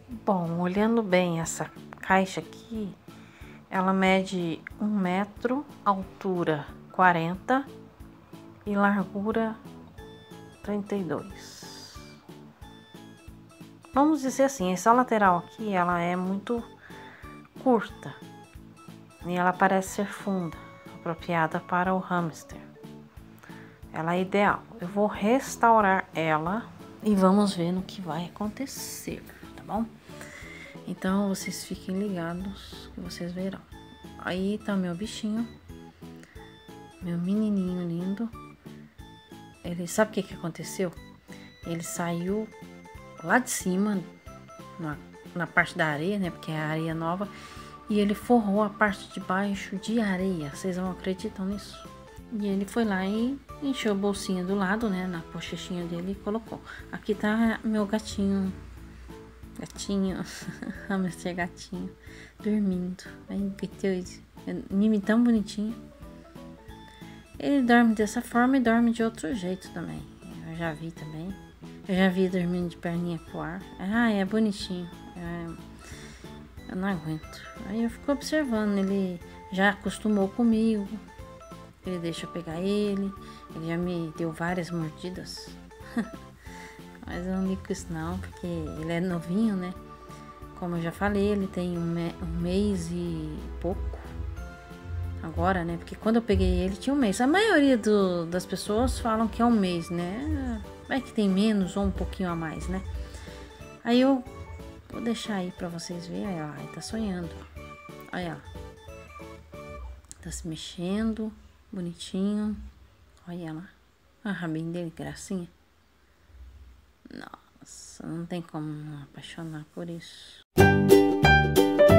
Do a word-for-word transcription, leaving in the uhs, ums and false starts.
Bom, olhando bem essa caixa aqui, ela mede um metro, altura quarenta e largura trinta e dois. Vamos dizer assim, essa lateral aqui, ela é muito curta e ela parece ser funda, apropriada para o hamster. Ela é ideal. Eu vou restaurar ela e vamos ver no que vai acontecer, tá bom? Então vocês fiquem ligados que vocês verão. Aí tá meu bichinho, meu menininho lindo. Ele sabe o que que aconteceu? Ele saiu lá de cima, na, na parte da areia, né? Porque é a areia nova. E ele forrou a parte de baixo de areia. Vocês não acreditam nisso? E ele foi lá e encheu a bolsinha do lado, né? Na bochechinha dele e colocou. Aqui tá meu gatinho. Gatinho. Hamster gatinho. Dormindo. Ai, que Deus. Mime tão bonitinho. Ele dorme dessa forma e dorme de outro jeito também. Eu já vi também. Eu já vi dormindo de perninha pro ar. Ah, é bonitinho. É, eu não aguento. Aí eu fico observando. Ele já acostumou comigo. Ele deixa eu pegar ele. Ele já me deu várias mordidas. Mas eu não ligo com isso não, porque ele é novinho, né? Como eu já falei, ele tem um, me um mês e pouco. Agora, né? Porque quando eu peguei ele tinha um mês. A maioria do, das pessoas falam que é um mês, né? Vai que tem menos ou um pouquinho a mais, né? Aí eu vou deixar aí pra vocês verem. Olha lá, ele tá sonhando. Olha lá. Tá se mexendo. Bonitinho. Olha lá. A rabinho dele, gracinha. Nossa, não tem como não apaixonar por isso.